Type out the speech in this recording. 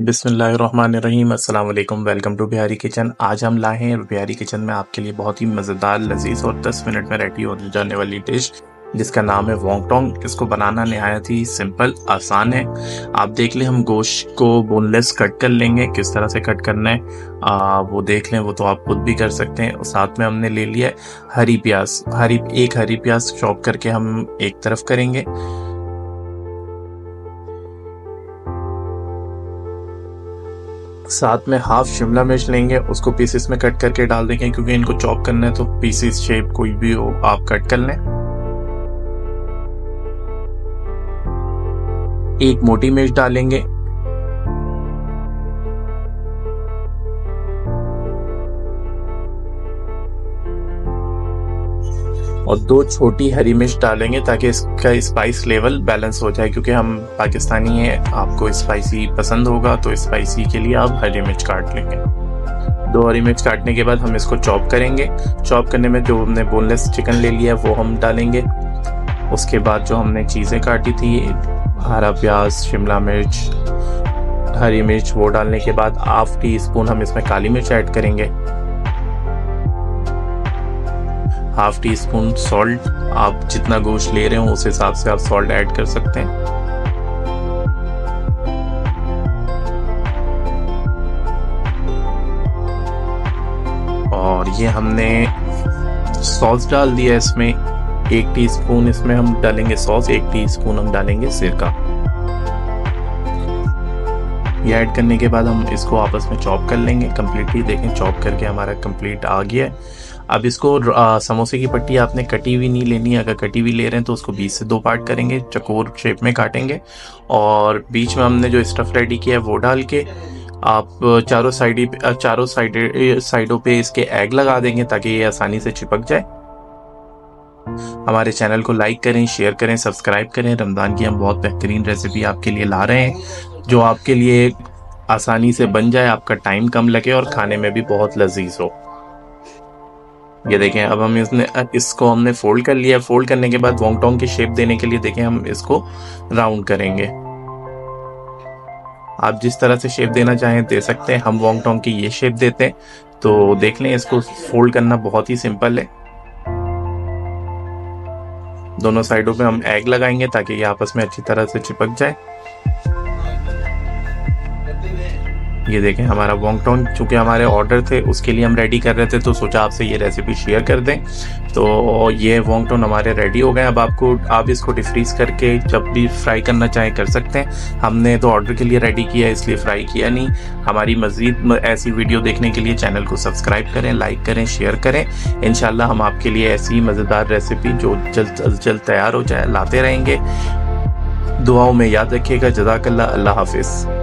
बिस्मिल्लाहिर्रहमानिर्रहीम। अस्सलाम वालेकुम। Welcome to Bihari kitchen. आज हम लाए हैं बिहारी किचन में आपके लिए बहुत ही मज़ेदार, लजीज और 10 मिनट में रेडी हो जाने वाली डिश जिसका नाम है वोंगटोंग। इसको बनाना नहायत ही सिंपल आसान है। आप देख लें, हम गोश्त को बोनलेस कट कर लेंगे। किस तरह से कट करना है वो देख लें, वो तो आप खुद भी कर सकते हैं। साथ में हमने ले लिया है हरी प्याज। एक हरी प्याज चॉप करके हम एक तरफ करेंगे। साथ में हाफ शिमला मिर्च लेंगे, उसको पीसेस में कट करके डाल देंगे क्योंकि इनको चॉप करना है तो पीसेस शेप कोई भी हो आप कट कर लें। एक मोटी मिर्च डालेंगे, और 2 छोटी हरी मिर्च डालेंगे ताकि इसका स्पाइस लेवल बैलेंस हो जाए, क्योंकि हम पाकिस्तानी हैं, आपको स्पाइसी पसंद होगा तो स्पाइसी के लिए आप हरी मिर्च काट लेंगे। 2 हरी मिर्च काटने के बाद हम इसको चॉप करेंगे। चॉप करने में जो हमने बोनलेस चिकन ले लिया है वो हम डालेंगे। उसके बाद जो हमने चीज़ें काटी थी, हरा प्याज, शिमला मिर्च, हरी मिर्च, वो डालने के बाद हाफ टी स्पून हम इसमें काली मिर्च ऐड करेंगे। हाफ टी स्पून सॉल्ट, आप जितना गोश्त ले रहे हो उस हिसाब से आप सॉल्ट ऐड कर सकते हैं। और ये हमने सॉस डाल दिया इसमें। 1 टीस्पून इसमें हम डालेंगे सॉस, 1 टीस्पून हम डालेंगे सिरका। ये ऐड करने के बाद हम इसको आपस में चॉप कर लेंगे कम्प्लीटली। देखें, चॉप करके हमारा कंप्लीट आ गया है। अब इसको समोसे की पट्टी आपने कटी हुई नहीं लेनी है। अगर कटी हुई ले रहे हैं तो उसको 20 से 2 पार्ट करेंगे, चकोर शेप में काटेंगे। और बीच में हमने जो स्टफ रेडी किया है वो डाल के आप चारों साइडों पे इसके एग लगा देंगे ताकि ये आसानी से चिपक जाए। हमारे चैनल को लाइक करें, शेयर करें, सब्सक्राइब करें। रमज़ान की हम बहुत बेहतरीन रेसिपी आपके लिए ला रहे हैं जो आपके लिए आसानी से बन जाए, आपका टाइम कम लगे और खाने में भी बहुत लजीज हो। ये देखें, अब हम इसको हमने फोल्ड कर लिया। फोल्ड करने के बाद वोंगटोंग की शेप देने के लिए देखें हम इसको राउंड करेंगे। आप जिस तरह से शेप देना चाहें दे सकते हैं। हम वोंगटोंग की ये शेप देते हैं। तो देख लें, इसको फोल्ड करना बहुत ही सिंपल है। दोनों साइडों पे हम एग लगाएंगे ताकि ये आपस में अच्छी तरह से चिपक जाए। ये देखें, हमारा वोंगटोंग चूंकि हमारे ऑर्डर थे उसके लिए हम रेडी कर रहे थे तो सोचा आपसे ये रेसिपी शेयर कर दें। तो ये वोंगटोंग हमारे रेडी हो गए। अब आप इसको डिफ्रीज करके जब भी फ्राई करना चाहें कर सकते हैं। हमने तो ऑर्डर के लिए रेडी किया है इसलिए फ्राई किया नहीं। हमारी मज़ीद ऐसी वीडियो देखने के लिए चैनल को सब्सक्राइब करें, लाइक करें, शेयर करें। इंशाल्लाह हम आपके लिए ऐसी मज़ेदार रेसिपी जो जल्द तैयार हो जाए लाते रहेंगे। दुआओं में याद रखिएगा। जज़ाकल्लाह। अल्लाह हाफिज़।